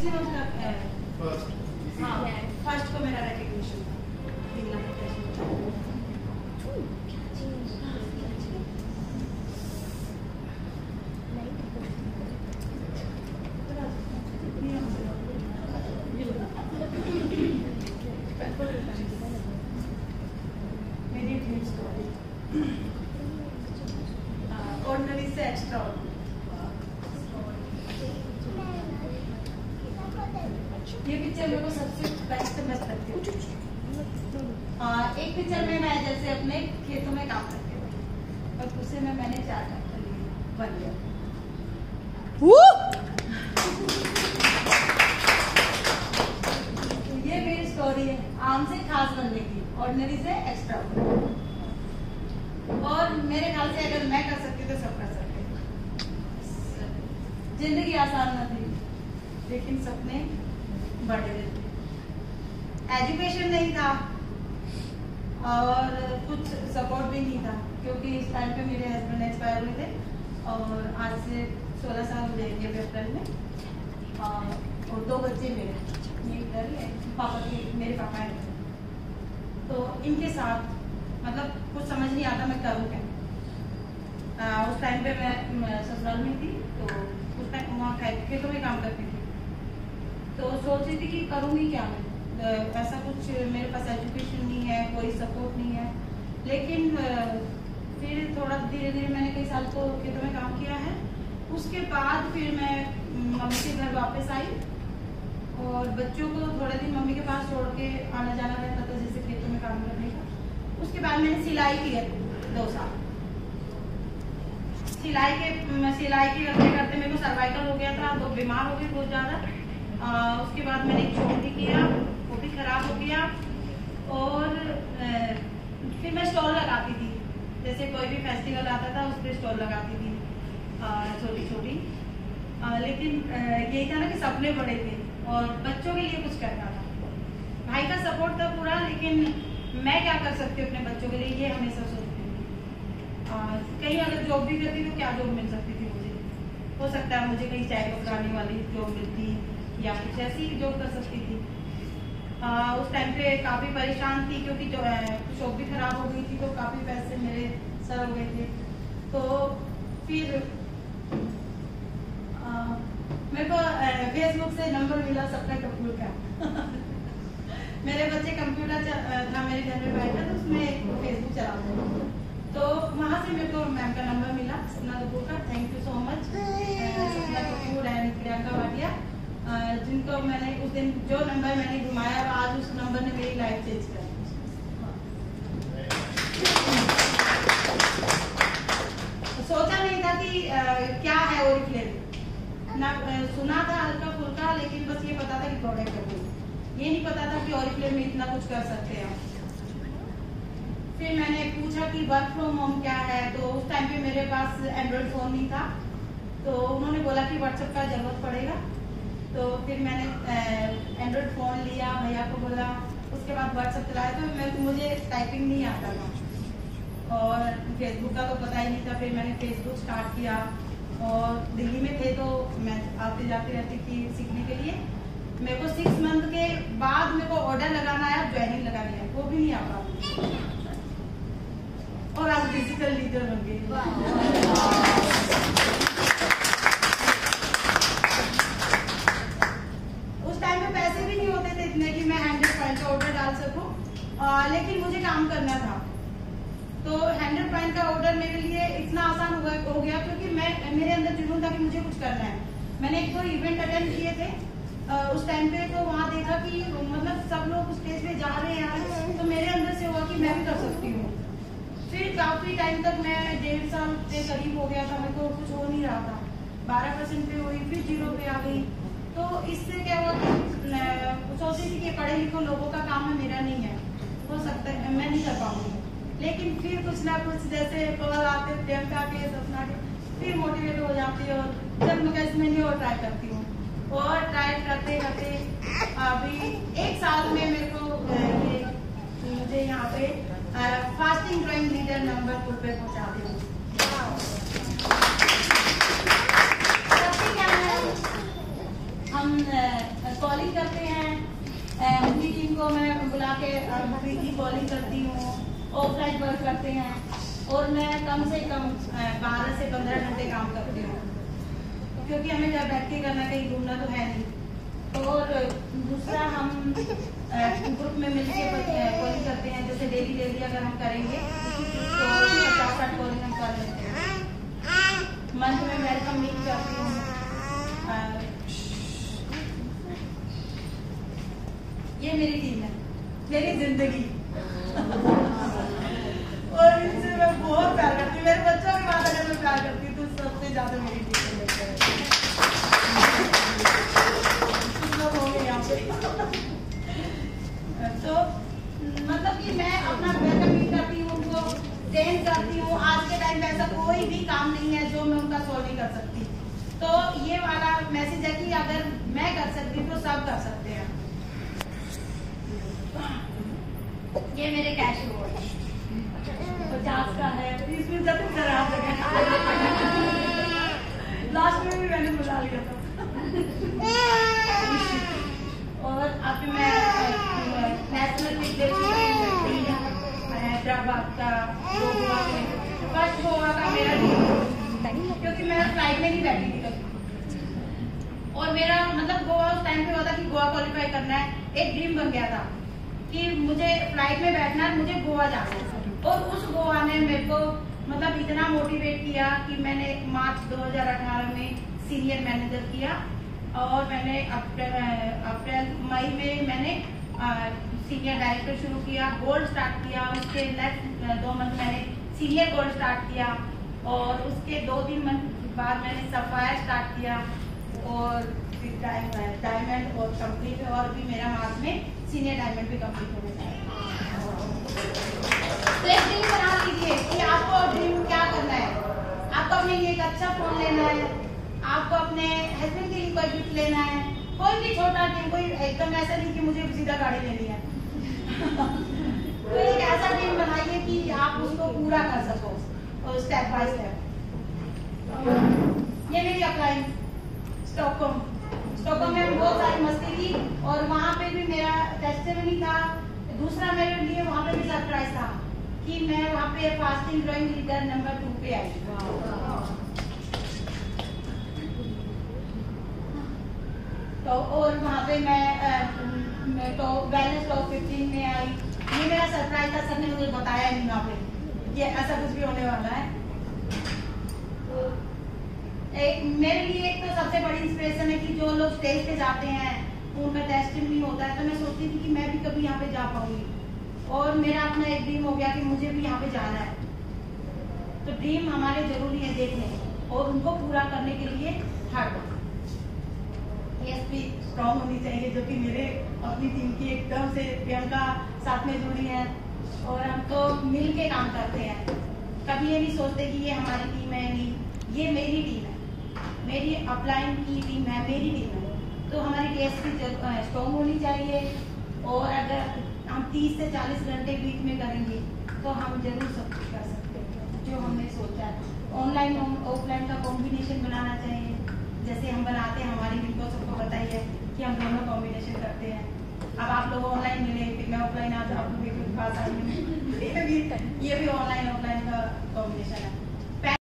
इसलिए मतलब हाँ फर्स्ट को मेरा रिकग्निशन था। मेरी ड्रीम स्टोरी ऑर्डिनरी से एक्स्ट्रा। ये पिक्चर मेरे को सबसे बेस्ट मस्त लगती है। एक पिक्चर में मैं जैसे अपने खेतों में काम करती हूँ और दूसरे में मैंने 4 ट्रैक्टर लिए 1 ईयर। ये मेरी स्टोरी है आम से खास बनने की, ऑर्डिनरी से एक्स्ट्रा। और मेरे ख्याल से अगर मैं कर सकती तो सब कर सकते। जिंदगी आसान न थी लेकिन सपने बड़े थे। एजुकेशन नहीं था और कुछ सपोर्ट भी नहीं था क्योंकि इस टाइम पे मेरे हस्बैंड एक्सपायर हुए थे और आज से 16 साल हो जाएंगे अप्रैल में। और 2 बच्चे मेरे पापा के, मेरे पापा हैं। तो इनके साथ मतलब कुछ समझ नहीं आता मैं करूँ क्या। उस टाइम पे मैं ससुराल में थी तो उस टाइम वहाँ खेतों में काम करती थी। तो सोच रही थी कि करूँगी क्या मैं। ऐसा कुछ मेरे पास एजुकेशन नहीं है, कोई सपोर्ट नहीं है। लेकिन फिर थोड़ा धीरे धीरे मैंने कई साल तो खेतों में काम किया है। उसके बाद फिर मैं मम्मी के घर वापस आई और बच्चों को थोड़े दिन मम्मी के पास छोड़ के आना जाना रहता था जैसे खेतों में काम करने का। उसके बाद मैंने सिलाई की है 2 साल। सिलाई के करते करते मेरे को सर्वाइकल हो गया था तो बीमार हो गई बहुत ज़्यादा। उसके बाद मैंने एक छोड़ भी किया, वो भी खराब हो गया। और फिर मैं स्टॉल लगाती थी, जैसे कोई भी फेस्टिवल आता था उस पर स्टॉल लगाती थी छोटी छोटी। लेकिन यही था ना कि सपने बड़े थे और बच्चों के लिए कुछ करना था। भाई का सपोर्ट था पूरा, लेकिन मैं क्या कर सकती हूँ अपने बच्चों के लिए ये हमेशा सोचती थी। कहीं अगर जॉब भी करती तो क्या जॉब मिल सकती थी मुझे। हो सकता है मुझे कहीं चाय पकाने वाली जॉब मिलती या कुछ ऐसी जॉब कर सकती थी। उस टाइम पे काफ़ी परेशान थी क्योंकि शॉप भी खराब हो गई थी तो काफ़ी पैसे मेरे सर हो गए थे। तो फिर मेरे को फेसबुक से नंबर मिला सबका कंप्यूटर का। मेरे बच्चे कंप्यूटर था मेरे घर में बैठा तो उसमें फेसबुक चलाते थे। तो वहाँ से मेरे को मैम का नंबर मिला, सपना कपूर का। थैंक यू सो मच सपना कपूर एंड प्रियंका भाटिया, जिनको मैंने उस दिन जो नंबर मैंने घुमाया और आज उस नंबर ने मेरी लाइफ चेंज कर दी। सोचा नहीं था कि क्या है ओरिफ्लेम ना, सुना था हल्का फुल्का, लेकिन बस ये पता था कि प्रोडक्ट है। ये नहीं पता था कि ओरिफ्लेम में इतना कुछ कर सकते हैं। फिर मैंने पूछा कि वर्क फ्रॉम होम क्या है, तो उस टाइम पे मेरे पास एंड्रॉइड फ़ोन नहीं था। तो उन्होंने बोला कि व्हाट्सएप का ज़रूरत पड़ेगा। तो फिर मैंने एंड्रॉइड फ़ोन लिया, भैया को बोला, उसके बाद व्हाट्सएप चलाया। तो मुझे टाइपिंग नहीं आता था और फेसबुक का तो पता ही नहीं था। फिर मैंने फेसबुक स्टार्ट किया और दिल्ली में थे तो मैं आते जाते रहती थी सीखने के लिए। मेरे को 6 मंथ के बाद मेरे को ऑर्डर लगाना आया, ज्वाइनिंग लगानी है, वो भी नहीं आ पाया और आज डिजिटल लीडर बन गई। उस टाइम में पैसे भी नहीं होते थे इतने कि मैं 100 पॉइंट का ऑर्डर डाल सकूं, लेकिन मुझे काम करना था। तो 100 पॉइंट का ऑर्डर मेरे लिए इतना आसान हो गया क्योंकि मेरे अंदर जुनून था कि मुझे कुछ करना है। मैंने 1-2 इवेंट अटेंड किए थे उस टाइम पे, तो वहाँ देखा कि मतलब सब लोग स्टेज पे जा रहे हैं, तो मेरे अंदर से हुआ कि मैं भी कर सकती हूँ। फिर काफी टाइम तक मैं 1.5 साल के करीब हो गया था, मेरे को कुछ हो नहीं रहा था। 12% पे हुई, फिर 0 पे आ गई। तो इससे क्या हुआ कि सोच रही थी कि पढ़े लिखे लोगों का काम है, मेरा नहीं है, हो सकता है मैं नहीं कर पाऊंगी। लेकिन फिर कुछ ना कुछ जैसे कॉल आते, प्रियंका के, सपना के, फिर मोटिवेट हो जाती है और जब मैं इसमें नहीं और ट्राई करती हूँ और ट्राई करते करते अभी 1 साल में मेरे को मुझे यहाँ पे फास्टिंग ड्राइंग लीडर नंबर 2 पे पहुँचा दी। सबसे क्या है, हम कॉलिंग करते हैं, उनकी टीम को मैं बुला के वीकली कॉलिंग करती हूँ, ऑफलाइन वर्क करते हैं और मैं कम से कम 12 से 15 घंटे काम करती हूँ, क्योंकि हमें घर बैठ के करना, कहीं घूमना तो है नहीं। और दूसरा हम ग्रुप में मिलकर कॉलिंग करते हैं, जैसे डेली अगर हम करेंगे तो 50-60 कॉलिंग हम कर लेते हैं। मंथ में वेलकम मीट करती हूँ। ये मेरी टीम है, मेरी जिंदगी और इनसे मैं बहुत प्यार करती हूँ। मेरे बच्चों की बात अगर मैं प्यार करती हूँ तो सबसे ज्यादा मेरी टीम है। तो मतलब कि मैं अपना वेलकम मीट करती हूँ, उनको ट्रेन करती हूँ। आज के टाइम में ऐसा कोई भी काम नहीं है जो मैं उनका सॉल्व नहीं कर सकती। तो ये वाला मैसेज है कि अगर मैं कर सकती हूँ तो सब कर सकते हैं। ये मेरे कैश रो 50 का है, इसमें जब खराब लास्ट में भी मैंने बुला लिया था। और अब मैं नेशनल हैदराबाद का फर्स्ट गोवा का मेरा क्योंकि मैं फ्लाइट में नहीं बैठी थी कभी, और मेरा मतलब गोवा उस टाइम पे हुआ था कि गोवा क्वालिफाई करना है। एक ड्रीम बन गया था कि मुझे फ्लाइट में बैठना है, मुझे गोवा जाना है। और उस गोवा ने मेरे को मतलब इतना मोटिवेट किया कि मैंने मार्च 2018 में सीनियर मैनेजर किया और मैंने अप्रैल मई में मैंने सीनियर डायरेक्टर शुरू किया, गोल्ड स्टार्ट किया। उसके नेक्स्ट 2 मंथ मैंने सीनियर गोल्ड स्टार्ट किया और उसके 2-3 मंथ बाद मैंने सफायर स्टार्ट किया और डायमंड और कंप्लीट, और भी मेरा मार्च में सीनियर डायमंड भी कंप्लीट होने जा रहा है। ड्रीम बना लीजिए कि आपको ड्रीम क्या करना है। आपको अपने लिए एक अच्छा फोन लेना है, आपको अपने हस्बैंड के लिए कोई गिफ्ट लेना है, कोई भी छोटा ड्रीम, कोई एकदम ऐसा नहीं कि मुझे सीधा गाड़ी लेनी है। तो एक ऐसा ड्रीम बनाइए कि आप उसको पूरा कर सको और स्टेप बाय स्टेप। ये मेरी अपलाइन स्टॉकहोम में बहुत सारी मस्ती की और वहाँ पे भी मेरा टेस्टिमनी था। दूसरा मेरे लिए वहाँ पे भी सरप्राइज था कि मैं वहाँ पे फास्टिंग ड्राइंग लीडर नंबर 2 पे आई। तो और वहाँ पे मैं तो वेलनेस टॉप 15 में आई। ये मेरा सरप्राइज था, सर ने मुझे बताया नहीं वहाँ पे ये ऐसा कुछ भी होने वाला है। तो मेरे लिए एक तो सबसे बड़ी इंस्पिरेशन है कि जो लोग स्टेज पे जाते हैं उनका टेस्टिमनी होता है। तो मैं सोचती थी कि मैं भी कभी यहाँ पे जा पाऊंगी और मेरा अपना एक ड्रीम हो गया कि मुझे भी यहाँ पे जाना है। तो ड्रीम हमारे जरूरी है देखने और उनको पूरा करने के लिए हार्ड वर्क भी स्ट्रॉन्ग होनी चाहिए, जो कि मेरे अपनी टीम की एकदम से प्रियंका साथ में जुड़ी है और हम तो मिल के काम करते हैं। कभी ये नहीं सोचते कि ये हमारी टीम है, नहीं, ये मेरी टीम है, मेरी अपलाइन की टीम है, मेरी टीम है। तो हमारी टीएसपी स्ट्रॉन्ग होनी चाहिए और अगर हम 30 से 40 घंटे वीक में करेंगे तो हम जरूर सब कुछ कर सकते हैं जो हमने सोचा है। ऑनलाइन ऑफलाइन का कॉम्बिनेशन बनाना चाहिए, जैसे हम बनाते हैं। हमारी टीम को सबको बताइए कि हम दोनों कॉम्बिनेशन करते हैं। अब आप लोग ऑनलाइन मिले, फिर मैं ऑफलाइन आ जाऊँ, आप लोग के पास आएंगे, ये भी ऑनलाइन ऑफलाइन का कॉम्बिनेशन है।